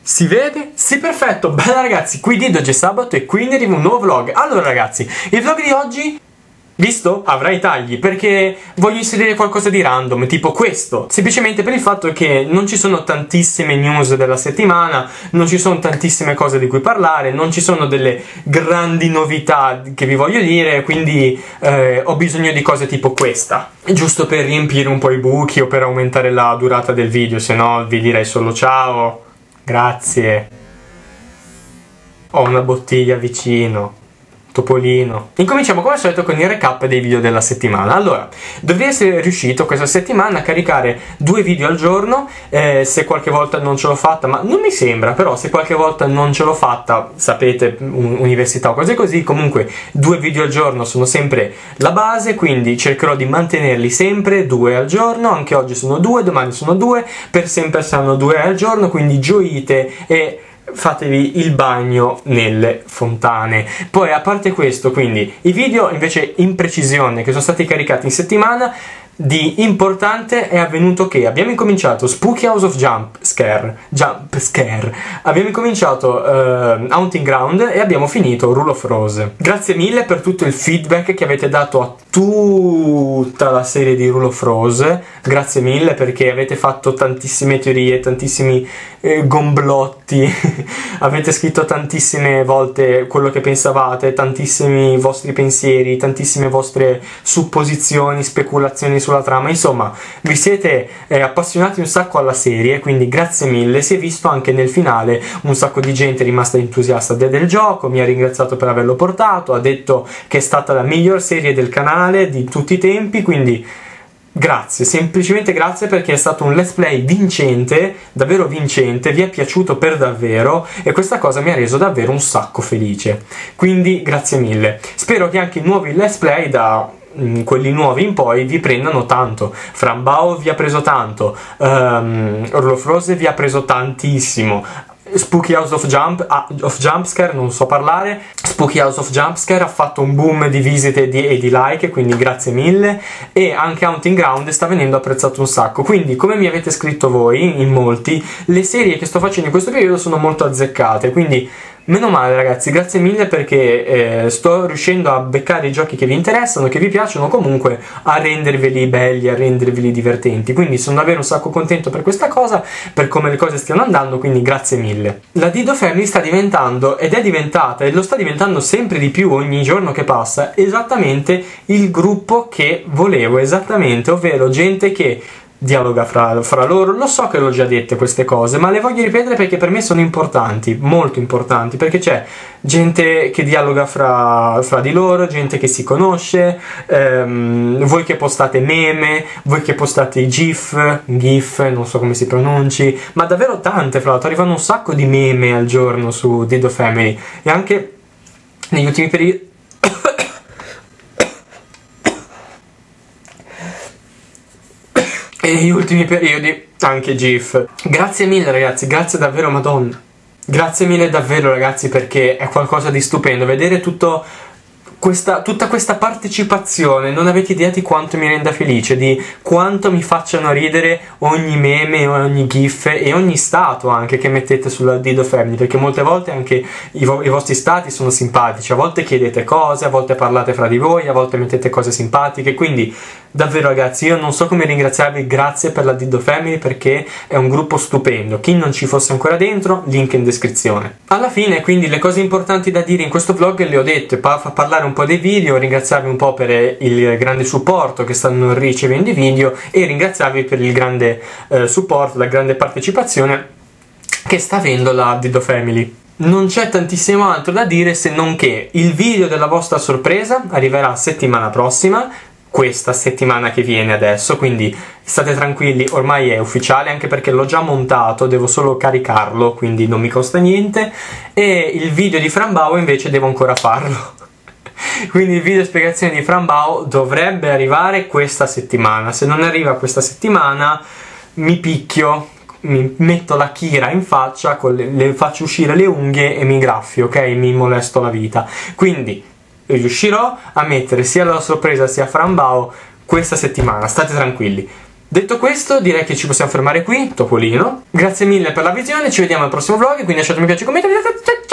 Si vede? Sì, perfetto. Bella ragazzi, qui Did, oggi è sabato e quindi arriva un nuovo vlog. Allora ragazzi, il vlog di oggi, visto, avrà i tagli perché voglio inserire qualcosa di random, tipo questo, semplicemente per il fatto che non ci sono tantissime news della settimana, non ci sono tantissime cose di cui parlare, non ci sono delle grandi novità che vi voglio dire, quindi ho bisogno di cose tipo questa, giusto per riempire un po' i buchi o per aumentare la durata del video, se no vi direi solo ciao, grazie. Ho una bottiglia vicino. Topolino. Incominciamo come al solito con il recap dei video della settimana. Allora, dovrei essere riuscito questa settimana a caricare 2 video al giorno, se qualche volta non ce l'ho fatta, ma non mi sembra, però se qualche volta non ce l'ho fatta, sapete, università o cose così, comunque 2 video al giorno sono sempre la base, quindi cercherò di mantenerli sempre 2 al giorno, anche oggi sono 2, domani sono 2, per sempre saranno 2 al giorno, quindi gioite e fatevi il bagno nelle fontane. Poi a parte questo, quindi i video invece in precisione che sono stati caricati in settimana, di importante è avvenuto che abbiamo incominciato Spooky House of Jump Scare, abbiamo incominciato Haunting Ground e abbiamo finito Rule of Rose. Grazie mille per tutto il feedback che avete dato a tutta la serie di Rule of Rose, grazie mille perché avete fatto tantissime teorie, tantissimi gomblotti, avete scritto tantissime volte quello che pensavate, tantissimi vostri pensieri, tantissime vostre supposizioni, speculazioni sulla trama, insomma vi siete appassionati un sacco alla serie, quindi grazie mille. Si è visto anche nel finale un sacco di gente è rimasta entusiasta del gioco, mi ha ringraziato per averlo portato, ha detto che è stata la miglior serie del canale di tutti i tempi, quindi grazie, semplicemente grazie perché è stato un let's play vincente, davvero vincente, vi è piaciuto per davvero e questa cosa mi ha reso davvero un sacco felice, quindi grazie mille. Spero che anche i nuovi let's play da quelli nuovi in poi vi prendano tanto. Frambao vi ha preso tanto, Rule of Rose vi ha preso tantissimo, Spooky House of Jumpscare, non so parlare, Spooky House of Jumpscare ha fatto un boom di visite e di like, quindi grazie mille, e anche Haunting Ground sta venendo apprezzato un sacco, quindi come mi avete scritto voi, in molti, le serie che sto facendo in questo periodo sono molto azzeccate, quindi meno male ragazzi, grazie mille perché sto riuscendo a beccare i giochi che vi interessano, che vi piacciono, comunque a renderveli belli, a renderveli divertenti, quindi sono davvero un sacco contento per questa cosa, per come le cose stiano andando, quindi grazie mille. La Dido Family sta diventando, ed è diventata, e lo sta diventando sempre di più ogni giorno che passa, esattamente il gruppo che volevo, esattamente, ovvero gente che dialoga fra loro. Lo so che l'ho già dette queste cose, ma le voglio ripetere perché per me sono importanti, molto importanti, perché c'è gente che dialoga fra di loro, gente che si conosce, voi che postate meme, voi che postate i gif, non so come si pronunci, ma davvero tante, fra l'altro arrivano un sacco di meme al giorno su Dido Family, e anche negli ultimi periodi negli ultimi periodi anche GIF. Grazie mille ragazzi, grazie davvero, madonna, grazie mille davvero ragazzi, perché è qualcosa di stupendo vedere tutta questa partecipazione. Non avete idea di quanto mi renda felice, di quanto mi facciano ridere ogni meme, ogni gif e ogni stato anche che mettete sulla Dido Family, perché molte volte anche i vostri stati sono simpatici, a volte chiedete cose, a volte parlate fra di voi, a volte mettete cose simpatiche, quindi davvero ragazzi io non so come ringraziarvi, grazie per la Dido Family perché è un gruppo stupendo. Chi non ci fosse ancora dentro, link in descrizione. Alla fine quindi le cose importanti da dire in questo vlog le ho dette, parlare un po' dei video, ringraziarvi un po' per il grande supporto che stanno ricevendo i video e ringraziarvi per il grande supporto, la grande partecipazione che sta avendo la Dido Family. Non c'è tantissimo altro da dire se non che il video della vostra sorpresa arriverà settimana prossima, questa settimana che viene adesso, quindi state tranquilli, ormai è ufficiale, anche perché l'ho già montato, devo solo caricarlo, quindi non mi costa niente, e il video di Frambao invece devo ancora farlo. Quindi il video spiegazione di Frambao dovrebbe arrivare questa settimana, se non arriva questa settimana mi picchio, mi metto la chira in faccia, le faccio uscire le unghie e mi graffio, ok? Mi molesto la vita, quindi riuscirò a mettere sia la sorpresa sia Frambao questa settimana, state tranquilli. Detto questo, direi che ci possiamo fermare qui, Topolino. Grazie mille per la visione, ci vediamo al prossimo vlog, quindi lasciate un mi piace, commenti,